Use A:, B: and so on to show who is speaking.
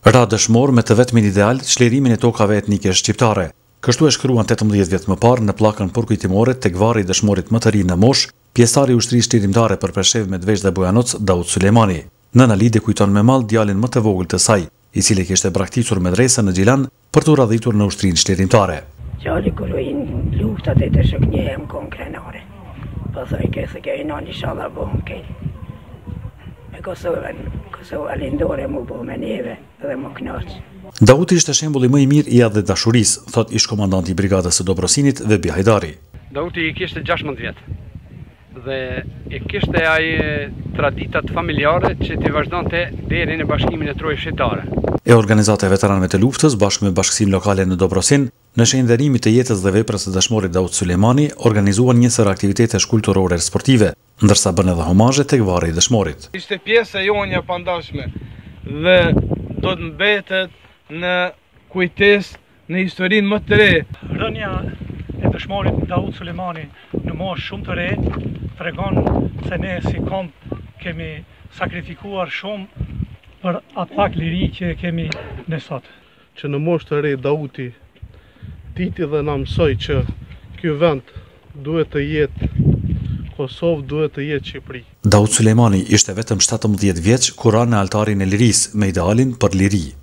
A: ra dëshmor me të vetmin ideal çlirimin e tokave etnike shqiptare. Kështu e shkruan 18 vjet më parë në pllakën përkujtimore tek varri i dëshmorit më të ri në Mosh, pjesëtari i ushtrisë çlirimtare për Preshev, Medveç dhe Bujanoc, Daud Sulejmani. Nëna Lide kujton me mall djalin më të vogël të saj, i cili kishte braktisur medresën në Gjilan për t'u radhitur në ushtrinë çlirimtare.
B: Djali kur u in luftat e të shënjëm kon krenare. Pastaj se ke inon inshallah bom ke. Me Kosova lindore mu bo me neve dhe më knaq.
A: Dauti ishte shembulli më i mirë i edhe dashurisë, thot ish komandanti i brigadës së Dobrosinit Vebi Hajdari.
C: Dauti i kishte 16 vjet dhe i kishte ai traditat familjare që t'i vazhdonte deri në bashkimin e trojës shqiptare.
A: E organizata e veteranëve të luftës bashkë me bashkësinë lokale në Dobrosin, në shenjë dhërimit të jetës dhe veprës së dëshmorit Daud Sulejmani, organizuan një sër aktivitetesh kulturore e sportive, ndërsa bën edhe homazhe tek varri i dëshmorit.
D: Ishte pjesë e jonja pandashme dhe do të mbetet në kujtesë në historinë më të re.
E: Rënja e dëshmorit Daud Sulejmani në moshë shumë të re tregon se ne si komp kemi sakrifikuar shumë për atë pak liri që kemi ne sot.
F: Që në moshë të re Dauti diti dhe na mësoi që ky vend duhet të jetë Kosovë, duhet të jetë Shqipëri.
A: Daud Sulejmani ishte vetëm 17 vjeç kur ra në altarin e lirisë me idealin për liri.